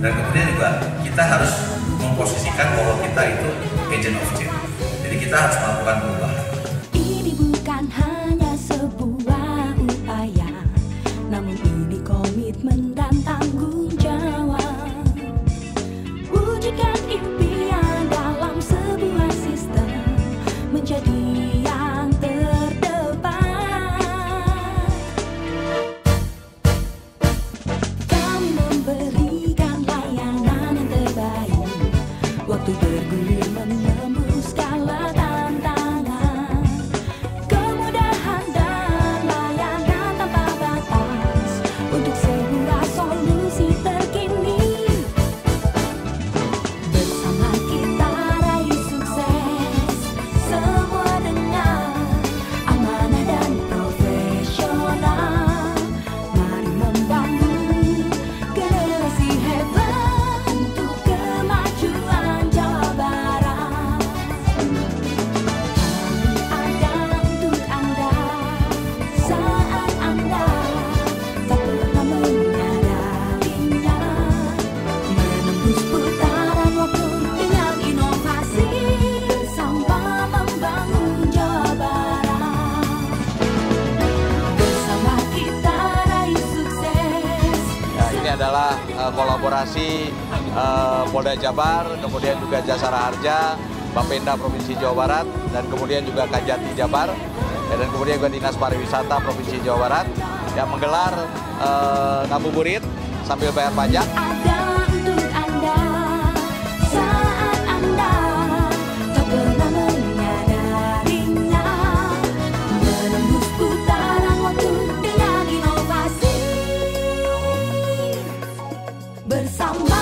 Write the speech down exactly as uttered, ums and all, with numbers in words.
Dan kemudian juga kita harus memposisikan bahwa kita itu agent of change. Jadi kita harus melakukan perubahan. Ini bukan hanya sebuah upaya, namun ini komitmen dan tanggung jawab. Wujudkan impian dalam sebuah sistem menjadi yang terdepan. Kami memberikan layanan yang terbaik, waktu bergulir menembus segala tantangan, kemudahan dan layanan tanpa batas untuk sebuah solusi terkini. Bersama kita raih sukses semua dengan amanah dan profesional. Mari membangun generasi hebat untuk kemajuan Jawa Barat. Kami ada untuk Anda saat Anda tak pernah menyadarinya. Menembus putaran waktu dengan inovasi sampai membangun Jawa Barat. Bersama kita raih sukses. Ya, ini adalah uh, kolaborasi uh, Polda Jabar, kemudian juga Jasara Harja, Bapenda Provinsi Jawa Barat, dan kemudian juga Kajati Jabar, ya, dan kemudian juga Dinas Pariwisata Provinsi Jawa Barat yang menggelar uh, ngabuburit sambil bayar pajak. Ada untuk Anda saat Anda tak pernah menyadarinya. Menembus putaran waktu dengan inovasi bersama.